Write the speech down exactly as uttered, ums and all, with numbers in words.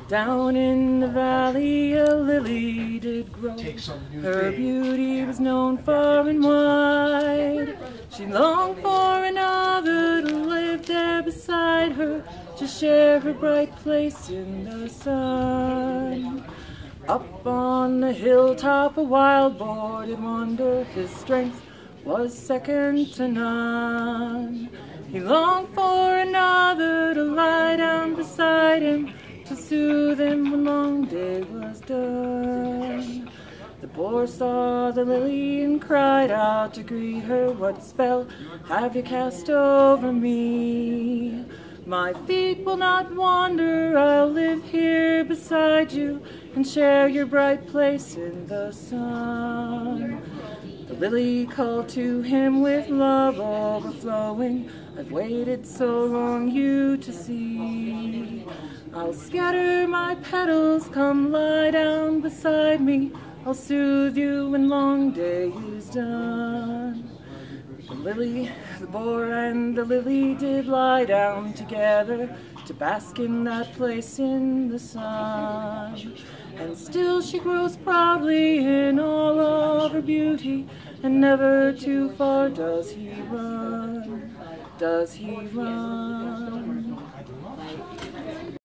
Down in the valley a lily did grow. Her beauty was known far and wide. She longed for another to live there beside her, to share her bright place in the sun. Up on the hilltop a wild boar did wander. His strength was second to none. He longed for another to lie down beside him, to soothe him when long day was done. The boar saw the lily and cried out to greet her, "What spell have you cast over me? My feet will not wander, I'll live here beside you and share your bright place in the sun." The lily called to him with love overflowing, "I've waited so long you to see. I'll scatter my petals, come lie down beside me. I'll soothe you when long day is done." The lily, the boar, and the lily did lie down together to bask in that place in the sun. And still she grows proudly in all of her beauty, and never too far does he run, does he run.